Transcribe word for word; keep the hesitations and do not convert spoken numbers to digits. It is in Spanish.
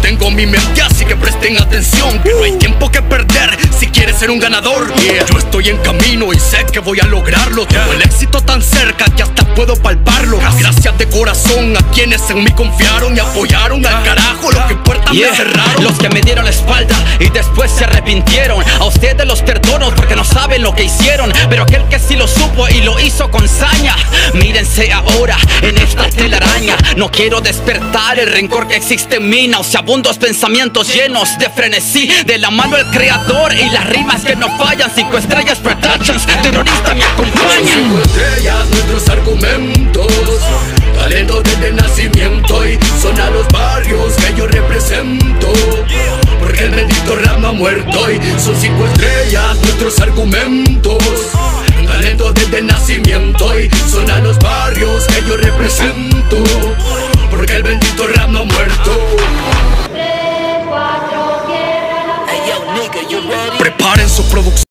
tengo mi mente, así que presten atención, que no hay tiempo que perder si quieres ser un ganador. Yeah. Yo estoy en camino y sé que voy a lograrlo. Tengo yeah. el éxito tan cerca que hasta puedo palparlo. Gracias de corazón a quienes en mí confiaron y apoyaron. Yeah. Al carajo los que puertas yeah. me cerraron. Los que me dieron la espalda y después se arrepintieron, a ustedes los perdono porque no saben lo que hicieron. Pero aquel que sí lo supo y lo hizo con saña, mírense ahora en esta telaraña. No quiero despertar el rencor que existe en mí, nauseabundos pensamientos llenos de frenesí. De la mano el creador y las rimas que no fallan. Cinco estrellas productions, terrorista me acompañan. Cinco estrellas nuestros argumentos, talento desde nacimiento y son a los barrios que yo represento. Porque el bendito rap no ha muerto y son cinco estrellas nuestros argumentos, talento desde nacimiento y son a los barrios que yo represento. Porque el bendito rap no ha muerto. Preparen su producción.